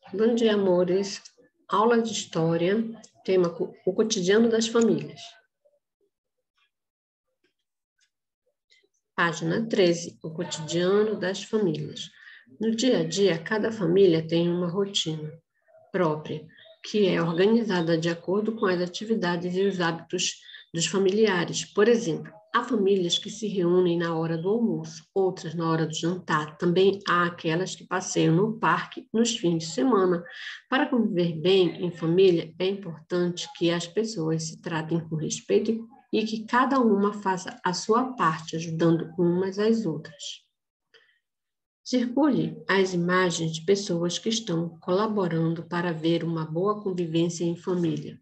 Bom dia, amores. Aula de História, tema o cotidiano das famílias. Página 13, o cotidiano das famílias. No dia a dia, cada família tem uma rotina própria, que é organizada de acordo com as atividades e os hábitos dos familiares. Por exemplo, há famílias que se reúnem na hora do almoço, outras na hora do jantar. Também há aquelas que passeiam no parque nos fins de semana. Para conviver bem em família, é importante que as pessoas se tratem com respeito e que cada uma faça a sua parte, ajudando umas às outras. Circule as imagens de pessoas que estão colaborando para ver uma boa convivência em família.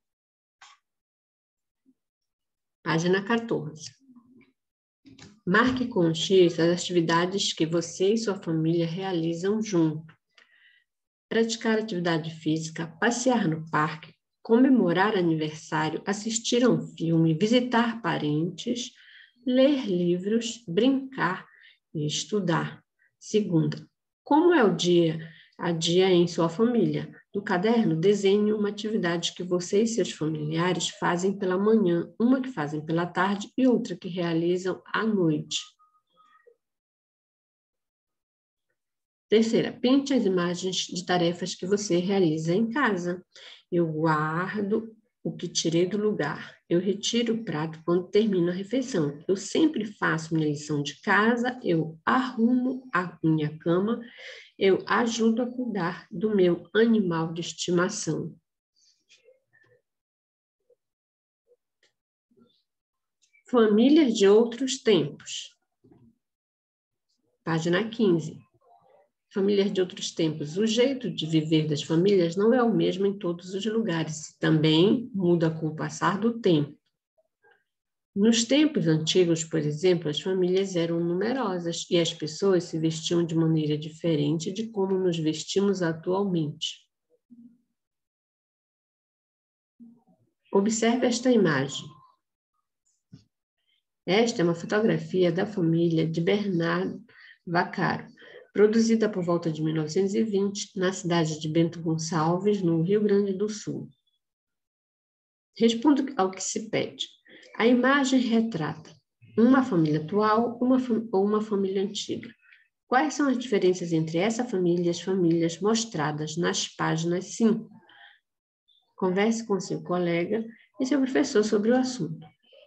Página 14. Marque com um X as atividades que você e sua família realizam junto. Praticar atividade física, passear no parque, comemorar aniversário, assistir a um filme, visitar parentes, ler livros, brincar e estudar. Segunda, como é o dia a dia em sua família? No caderno, desenhe uma atividade que você e seus familiares fazem pela manhã, uma que fazem pela tarde e outra que realizam à noite. Terceira, pinte as imagens de tarefas que você realiza em casa. Eu guardo o que tirei do lugar. Eu retiro o prato quando termino a refeição. Eu sempre faço minha lição de casa. Eu arrumo a minha cama. Eu ajudo a cuidar do meu animal de estimação. Famílias de outros tempos. Página 15. Famílias de outros tempos. O jeito de viver das famílias não é o mesmo em todos os lugares. Também muda com o passar do tempo. Nos tempos antigos, por exemplo, as famílias eram numerosas e as pessoas se vestiam de maneira diferente de como nos vestimos atualmente. Observe esta imagem. Esta é uma fotografia da família de Bernardo Vaccaro, produzida por volta de 1920 na cidade de Bento Gonçalves, no Rio Grande do Sul. Respondo ao que se pede. A imagem retrata uma família atual ou uma família antiga. Quais são as diferenças entre essa família e as famílias mostradas nas páginas 5? Converse com seu colega e seu professor sobre o assunto.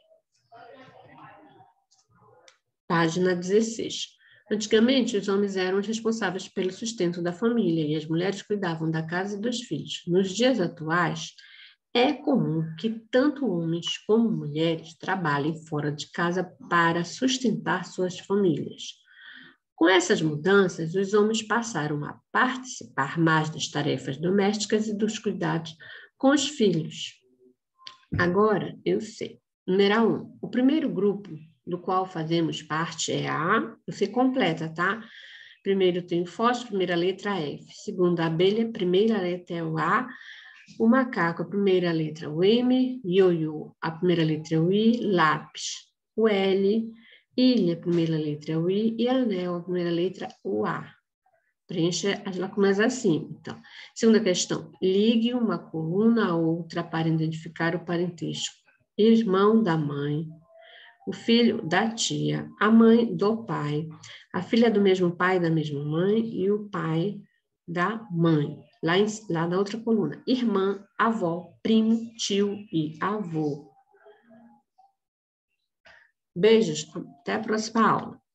Página 16. Antigamente, os homens eram os responsáveis pelo sustento da família e as mulheres cuidavam da casa e dos filhos. Nos dias atuais, é comum que tanto homens como mulheres trabalhem fora de casa para sustentar suas famílias. Com essas mudanças, os homens passaram a participar mais das tarefas domésticas e dos cuidados com os filhos. Agora, eu sei. Número 1. O primeiro grupo do qual fazemos parte é a... Você completa, tá? Primeiro tem o fósforo, primeira letra F. Segundo, a abelha, primeira letra é o A. O macaco, a primeira letra é o M. Ioiô, a primeira letra é o I. Lápis, o L. Ilha, a primeira letra é o I. E anel, a primeira letra o A. Preencha as lacunas assim. Então, segunda questão. Ligue uma coluna a outra para identificar o parentesco. Irmão da mãe, o filho da tia, a mãe do pai, a filha do mesmo pai da mesma mãe e o pai da mãe. Lá na outra coluna, irmã, avó, primo, tio e avô. Beijos, até a próxima aula.